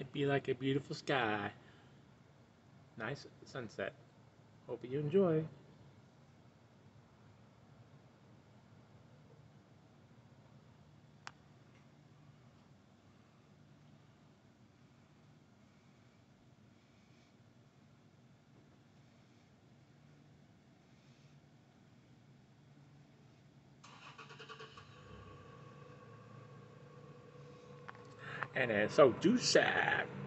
It'd be like a beautiful sky. Nice sunset. Hope you enjoy. And it's so juicy.